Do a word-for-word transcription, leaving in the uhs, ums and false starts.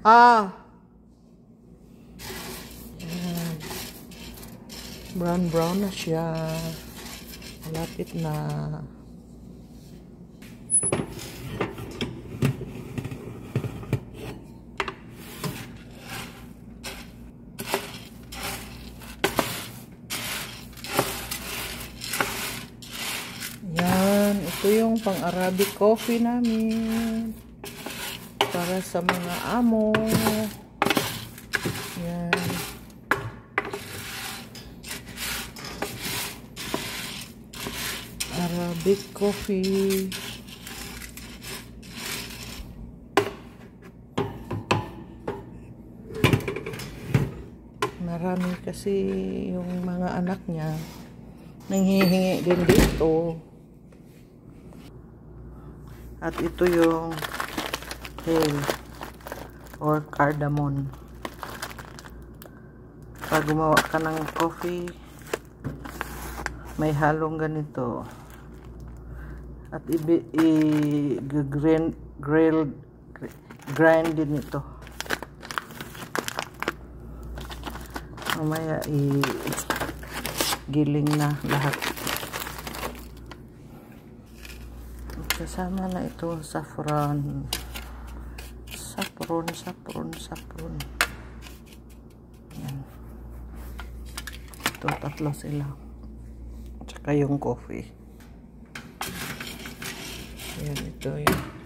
Ah! Ayan. Brown brown na siya. Malapit na. Yan, ito yung pang-Arabic coffee namin. Para sa mga amo. Yan. Arabic coffee. Marami kasi yung mga anak niya nanghihingi din dito. At ito yung hale or cardamom. Pag gumawa ka ng coffee, may halong ganito. At i-grind grill grind din ito. Mamaya i-giling na lahat. Kasama na ito saffron. Saffron, saffron, saffron. Yan. Ito, tatlo sila. Tsaka yung coffee. Yan, ito yun.